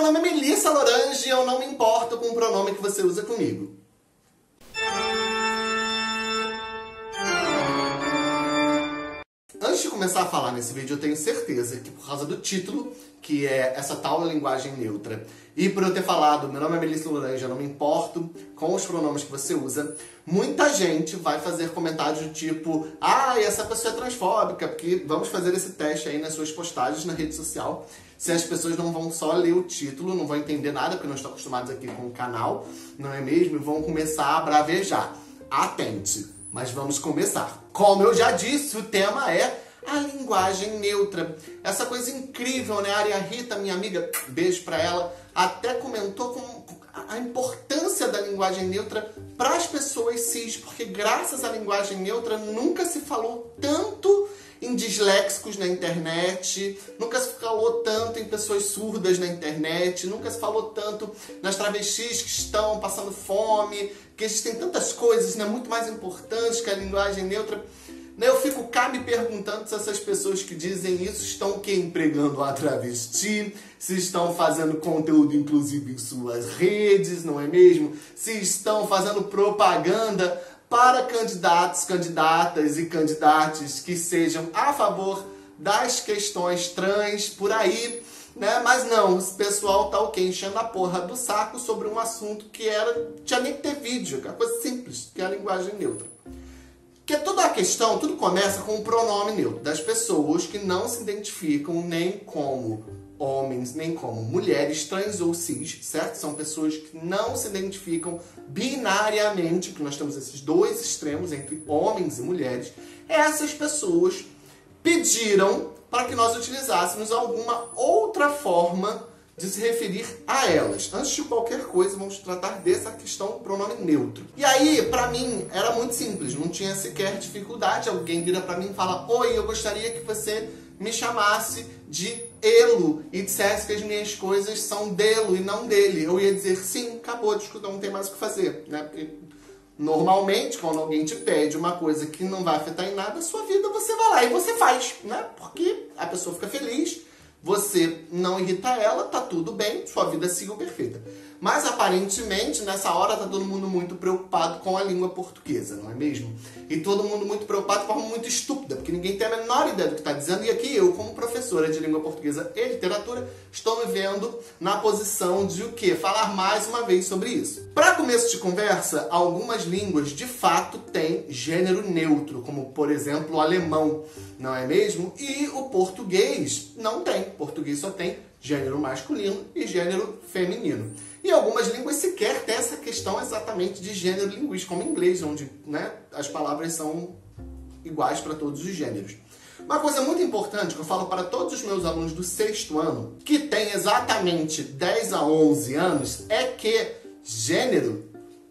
nome é Melissa Lorange e eu não me importo com o pronome que você usa comigo. Antes de começar a falar nesse vídeo, eu tenho certeza que por causa do título, que é essa tal linguagem neutra, e por eu ter falado, meu nome é Melissa Lorange, eu não me importo com os pronomes que você usa, muita gente vai fazer comentários do tipo, essa pessoa é transfóbica, porque vamos fazer esse teste aí nas suas postagens na rede social, se as pessoas não vão só ler o título, não vão entender nada, porque não estão acostumados aqui com o canal, não é mesmo? E vão começar a bravejar. Atente! Mas vamos começar. Como eu já disse, o tema é a linguagem neutra. Essa coisa incrível, né? A Aria Rita, minha amiga, beijo pra ela, até comentou com a importância da linguagem neutra para as pessoas cis, porque graças à linguagem neutra nunca se falou tanto em disléxicos na internet, nunca se falou tanto em pessoas surdas na internet, nunca se falou tanto nas travestis que estão passando fome, que existem tantas coisas, né, muito mais importantes que a linguagem neutra. Eu fico cá me perguntando se essas pessoas que dizem isso estão o quê? Empregando a travesti, se estão fazendo conteúdo inclusive em suas redes, não é mesmo? Se estão fazendo propaganda para candidatos, candidatas e candidates que sejam a favor das questões trans por aí, né? Mas não, esse pessoal tá o quê? Enchendo a porra do saco sobre um assunto que tinha nem que ter vídeo, que é uma coisa simples, que é a linguagem neutra. Porque toda a questão, tudo começa com o pronome neutro, das pessoas que não se identificam nem como homens, nem como mulheres, trans ou cis, certo? São pessoas que não se identificam binariamente, que nós temos esses dois extremos entre homens e mulheres. Essas pessoas pediram para que nós utilizássemos alguma outra forma de se referir a elas. Antes de qualquer coisa, vamos tratar dessa questão do pronome neutro. E aí, pra mim, era muito simples, não tinha sequer dificuldade. Alguém vira pra mim e fala, oi, eu gostaria que você me chamasse de Elo e dissesse que as minhas coisas são delo e não dele. Eu ia dizer, sim, acabou, não tem mais o que fazer, né? Porque normalmente, quando alguém te pede uma coisa que não vai afetar em nada a sua vida, você vai lá e você faz, né? Porque a pessoa fica feliz, você não irrita ela, tá tudo bem, sua vida siga perfeita. Mas aparentemente, nessa hora, tá todo mundo muito preocupado com a língua portuguesa, não é mesmo? E todo mundo muito preocupado de forma muito estúpida, porque ninguém tem a menor ideia do que está dizendo. E aqui eu, como professora de língua portuguesa e literatura, estou me vendo na posição de o quê? Falar mais uma vez sobre isso. Para começo de conversa, algumas línguas de fato têm gênero neutro, como por exemplo o alemão, não é mesmo? E o português não tem. O português só tem gênero masculino e gênero feminino. E algumas línguas sequer têm essa questão exatamente de gênero linguístico, como o inglês, onde, né, as palavras são iguais para todos os gêneros. Uma coisa muito importante que eu falo para todos os meus alunos do 6º ano, que tem exatamente 10 a 11 anos, é que gênero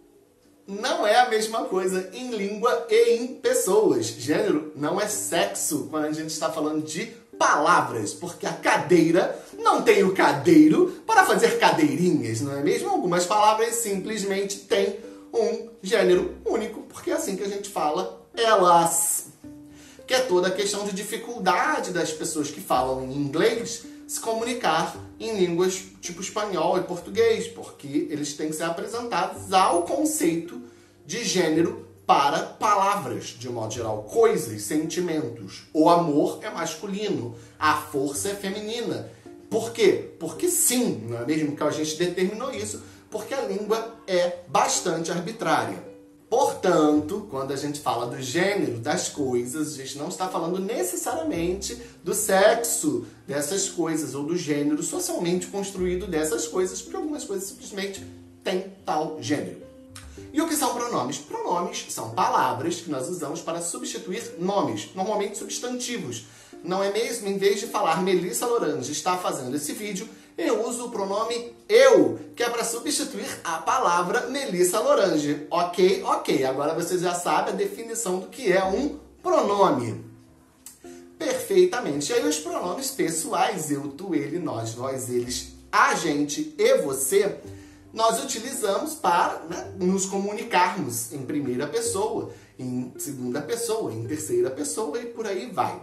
não é a mesma coisa em língua e em pessoas. Gênero não é sexo quando a gente está falando de palavras, porque a cadeira não tem o cadeiro para fazer cadeirinhas, não é mesmo? Algumas palavras simplesmente têm um gênero único, porque é assim que a gente fala elas. Que é toda a questão de dificuldade das pessoas que falam em inglês se comunicar em línguas tipo espanhol e português, porque eles têm que ser apresentados ao conceito de gênero para palavras, de modo geral, coisas, sentimentos. O amor é masculino, a força é feminina. Por quê? Porque sim, não é mesmo que a gente determinou isso, porque a língua é bastante arbitrária. Portanto, quando a gente fala do gênero das coisas, a gente não está falando necessariamente do sexo dessas coisas ou do gênero socialmente construído dessas coisas, porque algumas coisas simplesmente têm tal gênero. E o que são pronomes? Pronomes são palavras que nós usamos para substituir nomes, normalmente substantivos. Não é mesmo? Em vez de falar Melissa Lorange está fazendo esse vídeo, eu uso o pronome eu, que é para substituir a palavra Melissa Lorange. Ok? Ok. Agora você já sabe a definição do que é um pronome. Perfeitamente. E aí os pronomes pessoais, eu, tu, ele, nós, vós, eles, a gente e você, nós utilizamos para, né, nos comunicarmos em primeira pessoa, em segunda pessoa, em terceira pessoa e por aí vai.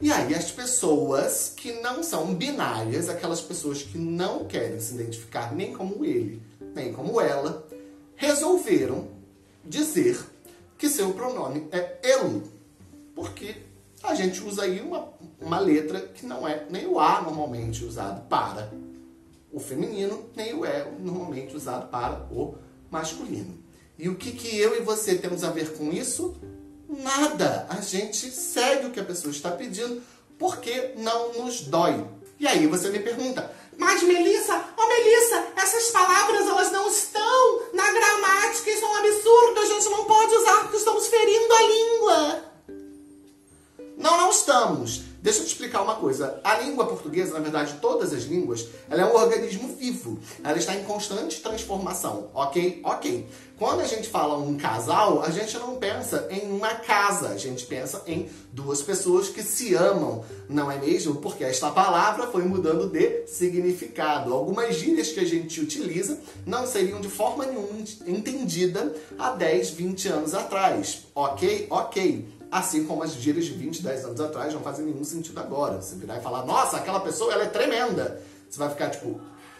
E aí as pessoas que não são binárias, aquelas pessoas que não querem se identificar nem como ele, nem como ela, resolveram dizer que seu pronome é ele. Porque a gente usa aí uma letra que não é nem o A normalmente usado para o feminino, nem o E normalmente usado para o masculino. E o que eu e você temos a ver com isso? Nada. A gente segue o que a pessoa está pedindo porque não nos dói. E aí você me pergunta, mas Melissa, Melissa, essas palavras elas não estão na gramática, isso é um absurdo, a gente não pode usar porque estamos ferindo a língua. Não estamos. Deixa eu te explicar uma coisa. A língua portuguesa, na verdade, todas as línguas, ela é um organismo vivo. Ela está em constante transformação, ok? Ok. Quando a gente fala um casal, a gente não pensa em uma casa. A gente pensa em duas pessoas que se amam, não é mesmo? Porque esta palavra foi mudando de significado. Algumas gírias que a gente utiliza não seriam de forma nenhuma entendida há 10, 20 anos atrás. Ok? Ok. Assim como as gírias de 20, 10 anos atrás não fazem nenhum sentido agora. Você virar e falar, nossa, aquela pessoa ela é tremenda. Você vai ficar tipo...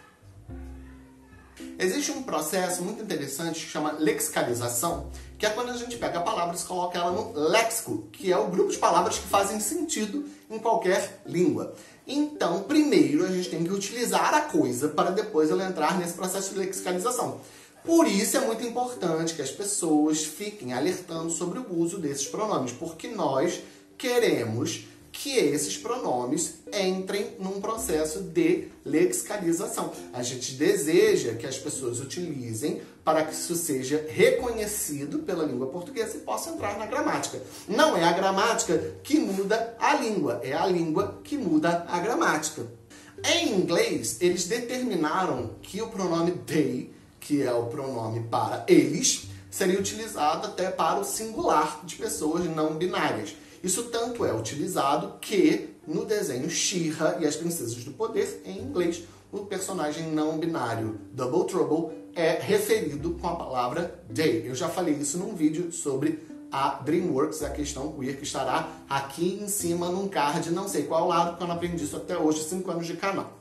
Existe um processo muito interessante que chama lexicalização, que é quando a gente pega a palavra e se coloca ela no léxico, que é o grupo de palavras que fazem sentido em qualquer língua. Então, primeiro a gente tem que utilizar a coisa para depois ela entrar nesse processo de lexicalização. Por isso é muito importante que as pessoas fiquem alertando sobre o uso desses pronomes, porque nós queremos que esses pronomes entrem num processo de lexicalização. A gente deseja que as pessoas utilizem para que isso seja reconhecido pela língua portuguesa e possa entrar na gramática. Não é a gramática que muda a língua, é a língua que muda a gramática. Em inglês, eles determinaram que o pronome they, que é o pronome para eles, seria utilizado até para o singular de pessoas não binárias. Isso tanto é utilizado que no desenho She-Ra e as Princesas do Poder, em inglês, o personagem não binário Double Trouble é referido com a palavra they. Eu já falei isso num vídeo sobre a DreamWorks, a questão queer, que estará aqui em cima num card, não sei qual lado, porque eu não aprendi isso até hoje, 5 anos de canal.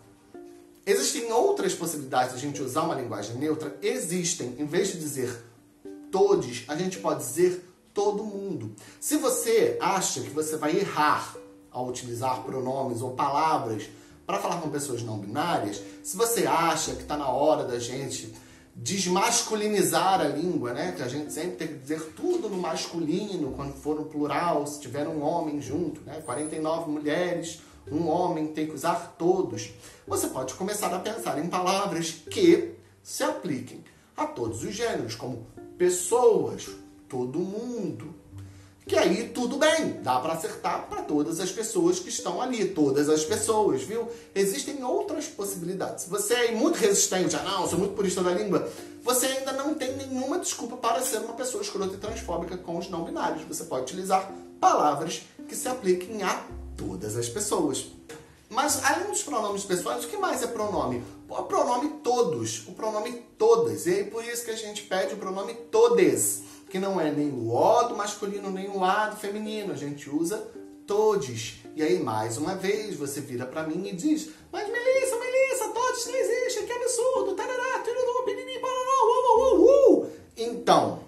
Existem outras possibilidades de a gente usar uma linguagem neutra? Existem. Em vez de dizer todos, a gente pode dizer todo mundo. Se você acha que você vai errar ao utilizar pronomes ou palavras para falar com pessoas não binárias, se você acha que está na hora da gente desmasculinizar a língua, né? Que a gente sempre tem que dizer tudo no masculino, quando for no plural, se tiver um homem junto, né? 49 mulheres, um homem tem que usar todos. Você pode começar a pensar em palavras que se apliquem a todos os gêneros, como pessoas, todo mundo. Que aí tudo bem, dá para acertar para todas as pessoas que estão ali, todas as pessoas, viu? Existem outras possibilidades. Se você é muito resistente, não, sou muito purista da língua, você ainda não tem nenhuma desculpa para ser uma pessoa escrota e transfóbica com os não binários. Você pode utilizar palavras que se apliquem a todas as pessoas. Mas, além dos pronomes pessoais, o que mais é pronome? O pronome todos, o pronome todas. E aí, por isso que a gente pede o pronome todes, que não é nem o O do masculino, nem o A do feminino. A gente usa todes. E aí, mais uma vez, você vira pra mim e diz, mas Melissa, todes não existe, que absurdo, tarará, tururu, piriri, parará, Então,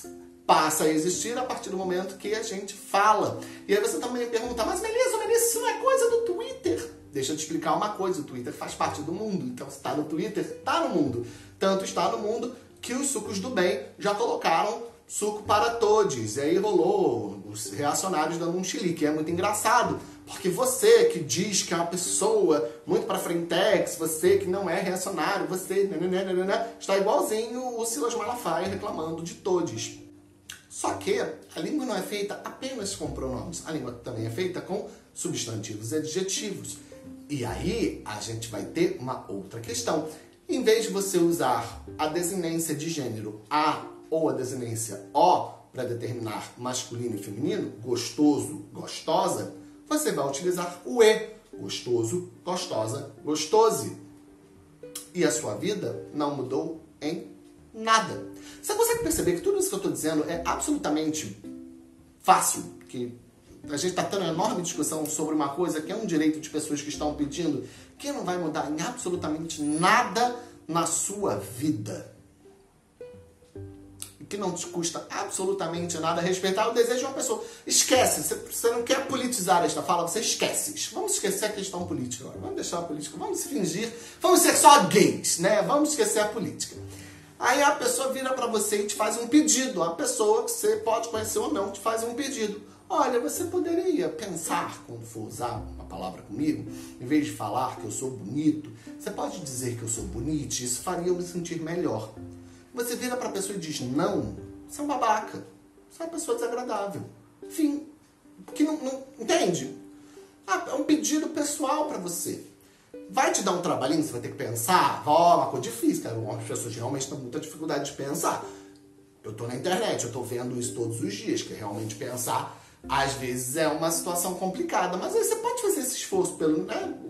passa a existir a partir do momento que a gente fala. E aí você também pergunta, mas Melissa, isso não é coisa do Twitter? Deixa eu te explicar uma coisa, o Twitter faz parte do mundo, então se está no Twitter, está no mundo. Tanto está no mundo que os sucos do bem já colocaram suco para todos. E aí rolou os reacionários dando um chilique. É muito engraçado, porque você que diz que é uma pessoa muito para frentex, você que não é reacionário, você está igualzinho o Silas Malafaia reclamando de todos. Só que a língua não é feita apenas com pronomes. A língua também é feita com substantivos e adjetivos. E aí a gente vai ter uma outra questão. Em vez de você usar a desinência de gênero a ou a desinência o para determinar masculino e feminino, gostoso, gostosa, você vai utilizar o e, gostoso, gostosa, gostose. E a sua vida não mudou em nada. Você consegue perceber que tudo isso que eu estou dizendo é absolutamente fácil, que a gente está tendo uma enorme discussão sobre uma coisa que é um direito de pessoas que estão pedindo, que não vai mudar em absolutamente nada na sua vida. E que não te custa absolutamente nada respeitar o desejo de uma pessoa. Esquece, você não quer politizar esta fala, você esquece. Vamos esquecer a questão política agora. Vamos deixar a política, vamos se fingir, vamos ser só gays, né? Vamos esquecer a política. Aí a pessoa vira pra você e te faz um pedido. A pessoa que você pode conhecer ou não te faz um pedido. Olha, você poderia pensar, quando for usar uma palavra comigo, em vez de falar que eu sou bonito, você pode dizer que eu sou bonito, isso faria eu me sentir melhor. Você vira pra pessoa e diz não, você é um babaca, você é uma pessoa desagradável. Enfim, que não entende? É um pedido pessoal pra você. Vai te dar um trabalhinho, você vai ter que pensar. Uma coisa difícil, cara. As pessoas realmente têm muita dificuldade de pensar. Eu tô na internet, eu tô vendo isso todos os dias, que realmente pensar, às vezes, é uma situação complicada. Mas aí você pode fazer esse esforço pelo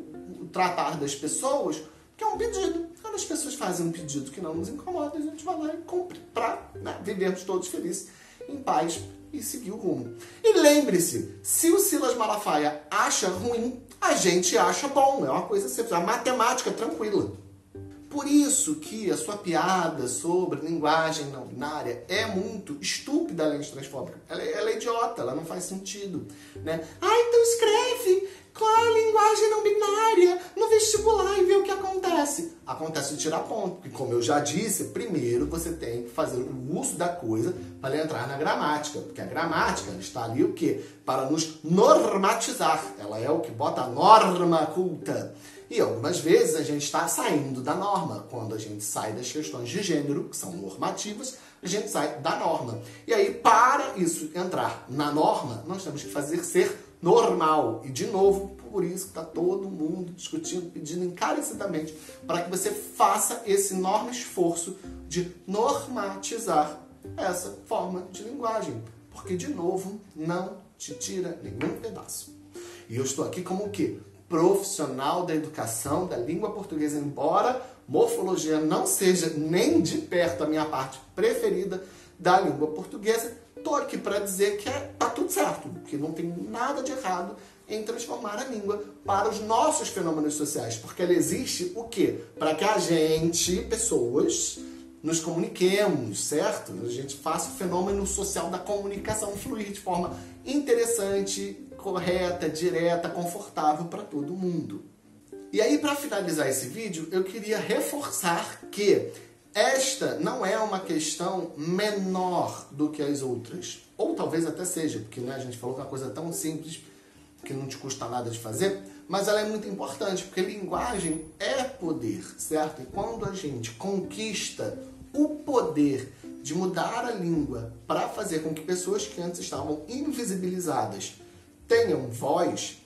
tratar das pessoas, que é um pedido. Quando as pessoas fazem um pedido que não nos incomoda, a gente vai lá e cumpre pra vivermos todos felizes, em paz e seguir o rumo. E lembre-se, se o Silas Malafaia acha ruim, a gente acha bom. É uma coisa simples, a matemática tranquila. Por isso que a sua piada sobre linguagem não binária é muito estúpida, além de transfóbica. Ela é idiota, ela não faz sentido, né? Então escreve qual é a linguagem não binária no vestibular e vê o que acontece. Acontece de tirar ponto, porque como eu já disse, primeiro você tem que fazer o uso da coisa para entrar na gramática, porque a gramática está ali o quê? Para nos normatizar. Ela é o que bota a norma culta. E algumas vezes a gente está saindo da norma. Quando a gente sai das questões de gênero, que são normativas, a gente sai da norma. E aí, para isso entrar na norma, nós temos que fazer ser normal. E, de novo, por isso que está todo mundo discutindo, pedindo encarecidamente para que você faça esse enorme esforço de normatizar essa forma de linguagem. Porque, de novo, não te tira nenhum pedaço. E eu estou aqui como o quê? Profissional da educação da língua portuguesa, embora morfologia não seja nem de perto a minha parte preferida da língua portuguesa, estou aqui para dizer que tá tudo certo, que não tem nada de errado em transformar a língua para os nossos fenômenos sociais, porque ela existe o quê? Para que a gente, pessoas, nos comuniquemos, certo? A gente faça o fenômeno social da comunicação fluir de forma interessante, correta, direta, confortável para todo mundo. E aí, para finalizar esse vídeo, eu queria reforçar que esta não é uma questão menor do que as outras. Ou talvez até seja, porque a gente falou que é uma coisa tão simples que não te custa nada de fazer, mas ela é muito importante, porque linguagem é poder, certo? E quando a gente conquista o poder de mudar a língua para fazer com que pessoas que antes estavam invisibilizadas tenham voz,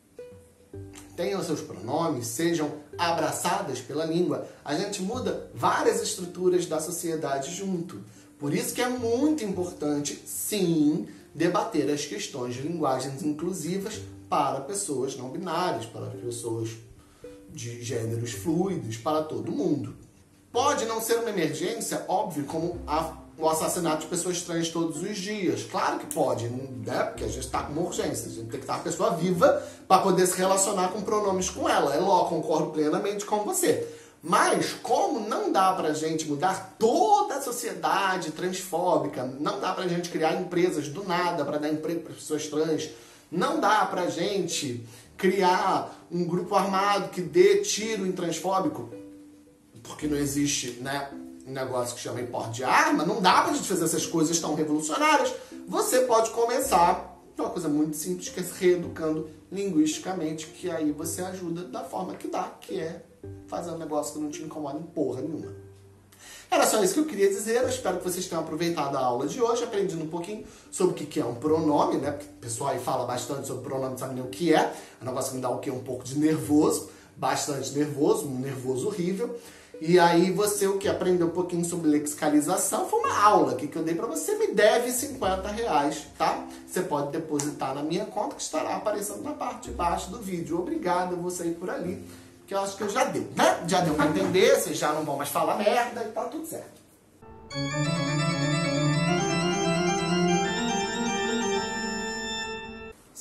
tenham seus pronomes, sejam abraçadas pela língua, a gente muda várias estruturas da sociedade junto. Por isso que é muito importante, sim, debater as questões de linguagens inclusivas para pessoas não binárias, para pessoas de gêneros fluidos, para todo mundo. Pode não ser uma emergência, óbvio, como o assassinato de pessoas trans todos os dias. Claro que pode, né? Porque a gente está com uma urgência. A gente tem que estar uma pessoa viva para poder se relacionar com pronomes com ela. Concordo plenamente com você. Mas como não dá pra gente mudar toda a sociedade transfóbica, não dá pra gente criar empresas do nada para dar emprego para pessoas trans, não dá pra gente criar um grupo armado que dê tiro em transfóbico, porque não existe, né, um negócio que chama porte de arma, não dá pra gente fazer essas coisas tão revolucionárias. Você pode começar uma coisa muito simples, que é se reeducando linguisticamente, que aí você ajuda da forma que dá, que é fazer um negócio que não te incomoda em porra nenhuma. Era só isso que eu queria dizer. Eu espero que vocês tenham aproveitado a aula de hoje, aprendido um pouquinho sobre o que é um pronome, né? Porque o pessoal aí fala bastante sobre pronome, não sabe nem o que é. É um negócio que me dá o quê? Um pouco de nervoso, bastante nervoso, um nervoso horrível. E aí você, o que aprendeu um pouquinho sobre lexicalização, foi uma aula aqui que eu dei pra você, me deve R$50, tá? Você pode depositar na minha conta, que estará aparecendo na parte de baixo do vídeo. Obrigado, eu vou sair por ali, que eu acho que eu já deu, né? Já deu pra entender, vocês já não vão mais falar merda e tá tudo certo.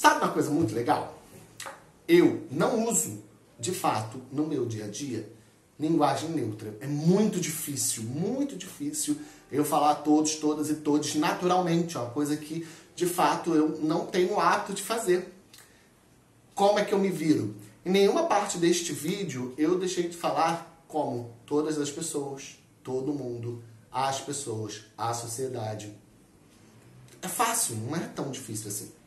Sabe uma coisa muito legal? Eu não uso, de fato, no meu dia a dia, linguagem neutra. É muito difícil eu falar todos, todas e todes naturalmente. É uma coisa que, de fato, eu não tenho o hábito de fazer. Como é que eu me viro? Em nenhuma parte deste vídeo eu deixei de falar como todas as pessoas, todo mundo, as pessoas, a sociedade. É fácil, não é tão difícil assim.